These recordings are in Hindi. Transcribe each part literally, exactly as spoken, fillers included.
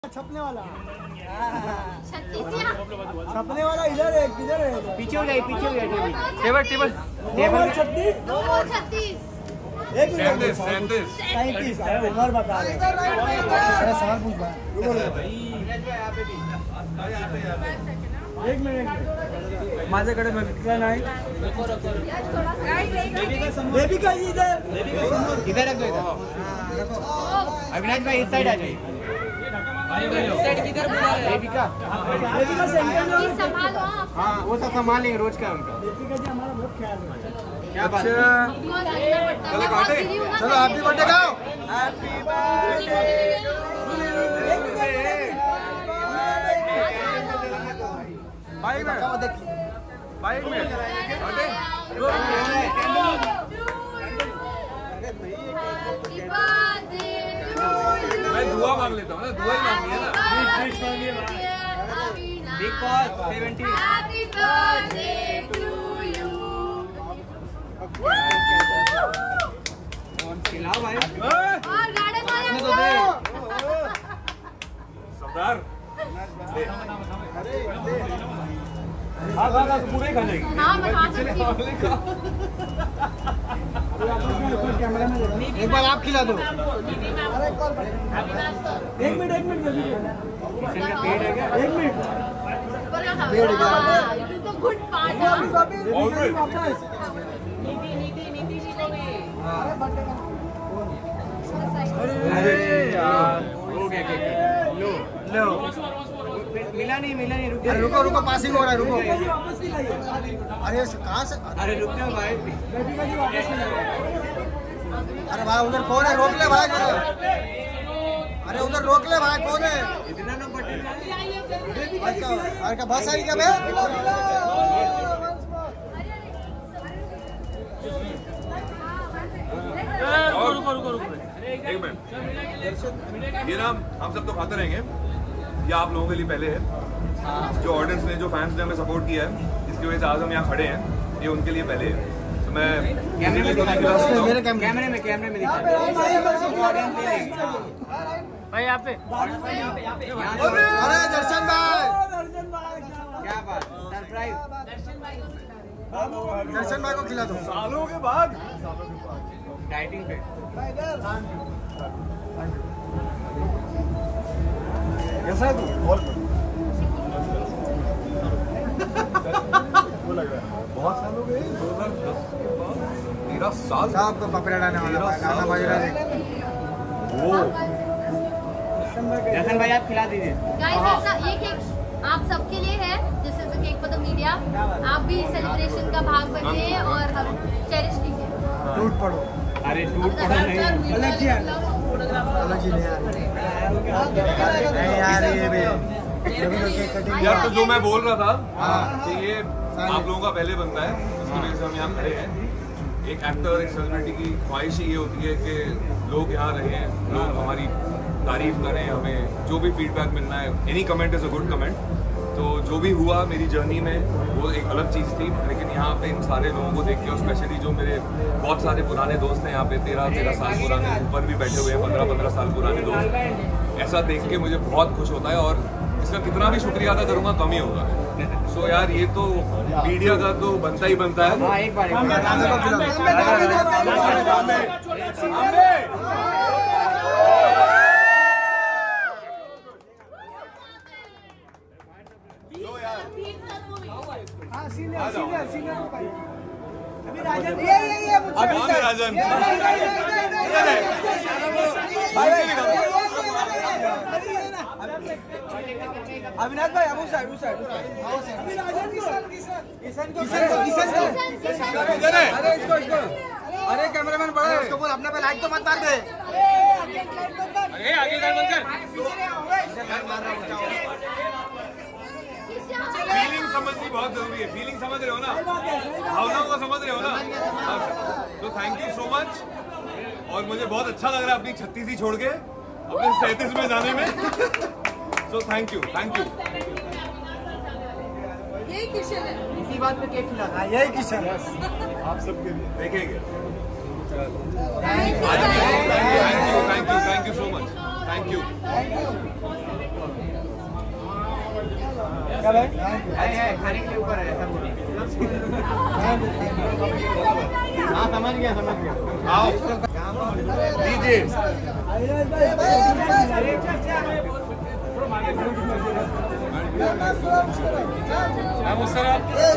छपने वाला छपने वाला इधर है, किधर है? पीछे हो जाए, पीछे हो जाए। टेबल टेबल टेबल छत्तीस छत्तीस एक मिनट सैंतीस उम्र बता रहे सवाल पूछ रहा एक मिनट माझ्याकडे बघितलं नाही। बेबी का इधर इधर रख दो। अविनाश भाई इस साइड आ जाइए। किधर बुला रहे? बेबी का बेबी का सेंटर में संभालो आप। हाँ वो सब संभालेंगे रोज का उनका। बेबी का जी हमारा बहुत ख्याल है। क्या बात है? चलो काटे, चलो हैप्पी बर्थडे गाओ। हैप्पी बर्थडे बाइक में बाइक में मैं दुआ मांग लेता हूँ ना, दुआ ही मांगनी है ना। Bigg Boss seventy. Happy birthday to you. खिलाओ भाई। और गाने वाले सरदार हाँ हाँ हाँ पूरे खा जाएगी। हाँ मैं खा सकती हूँ। एक बार आप खिला दो। एक मिनट एक मिनट एक मिनट तू तो गुड पार्ट है। अरे यार हो गया केक। लो लो मिला नहीं मिला नहीं। रुको रुको रुको पासिंग हो रहा है। रुको अरे कहाँ से? अरे रुक जाओ भाई। अरे भाई उधर कौन है? रोक ले भाई। अरे उधर रोक ले भाई। कौन है? इतना ना बटन। अरे क्या बस आई क्या भाई? रुको रुको रुको एक मिनट। ये ना हम सब तो खाते रहेंगे, ये आप लोगों के लिए पहले है। जो ऑडियंस ने, जो फैंस ने हमें सपोर्ट किया है, जिसकी वजह से आज हम यहाँ खड़े हैं, ये उनके लिए पहले है। तो मैं कैमरे में कैमरे में कैमरे में दिखा भाई यहाँ पे। अरे दर्शन भाई क्या बात, सरप्राइज। दर्शन भाई को खिला दो सालों के बाद डाइटिंग पे। कैसा है तू? वो लग रहा है बहुत साल हो गए। दो हज़ार दस के बाद तेरह साल आपको पकड़ा डालने वाला गाना बज रहा है। वो दर्शन भाई आप खिला दीजिए। गाइस ऐसा ये केक आप सबके लिए है। This is the cake for the media. आप भी सेलिब्रेशन का भाग बनिए और हम चेरिश कीजिए। टूट पड़ो। अरे टूट पड़ो नहीं, अलग ही अलग ही नहीं यार। ये भी यार तो जो मैं बोल रहा था कि ये आप लोगों का पहले बनता है, उसकी वजह से हम यहाँ खड़े हैं। एक एक्टर, एक सेलिब्रिटी की ख्वाहिश ही ये होती है कि लोग यहाँ रहें, लोग हमारी तारीफ करें, हमें जो भी फीडबैक मिलना है। Any comment is a good comment. तो जो भी हुआ मेरी जर्नी में वो एक अलग चीज़ थी, लेकिन यहाँ पे इन सारे लोगों को देख के, और स्पेशली जो मेरे बहुत सारे पुराने दोस्त हैं यहाँ पे, तेरह तेरह साल पुराने ऊपर भी बैठे हुए हैं, पंद्रह पंद्रह साल पुराने दोस्त, ऐसा देख के मुझे बहुत खुश होता है। और इसका कितना भी शुक्रिया अदा करूँगा कम ही होगा। सो so, यार ये तो मीडिया का तो बनता ही बनता है। हाँ एक बार एक बार। हाँ सीनियर सीनियर सीनियर अभी राजन अभी राजन अविनाश भाई अबू साइड अबू साइड अभी राजन किशन किशन किशन को किशन को अरे इसको इसको अरे कैमरामैन बड़ा है, उसको बोल अपने पे लाइक तो मत मार दे। अरे आगे कर बंद कर। फीलिंग समझनी बहुत जरूरी है। फीलिंग समझ रहे हो ना, भावनाओं को समझ रहे हो ना। तो थैंक यू सो मच। और मुझे बहुत अच्छा लग रहा है अपनी छत्तीस ही छोड़ के अपने सैंतीस में जाने में। So thank you thank you. यही किशन है। इसी बात पे केक खिला। हाँ यही किशन है। आप सबके लिए देखेंगे। Thank you thank you thank you thank you so much. Thank you. क्या भाई? है है खाने के ऊपर है ऐसा बोलो। हाँ समझ गया समझ गया। आओ दीजिए। हम उस तरह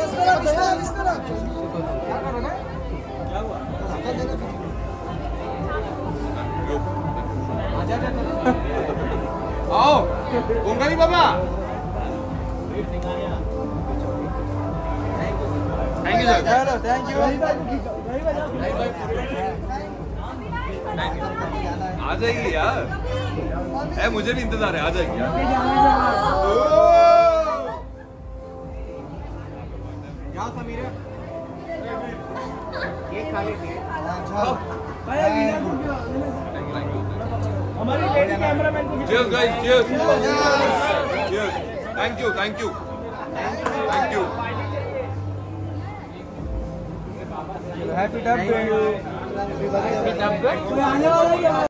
आओ ओंगारी बाबा। Thank you sir. Thank you. आ जाइए यार। ए, मुझे भी इंतजार है, आ जाइए यार। जाओ समीर केक खा लेते हैं। हमारी लेडी कैमरामैन को Cheers guys, cheers. Cheers. Thank you, thank you. Thank you. Happy tub. Happy Tub Day. आने वाला ही है।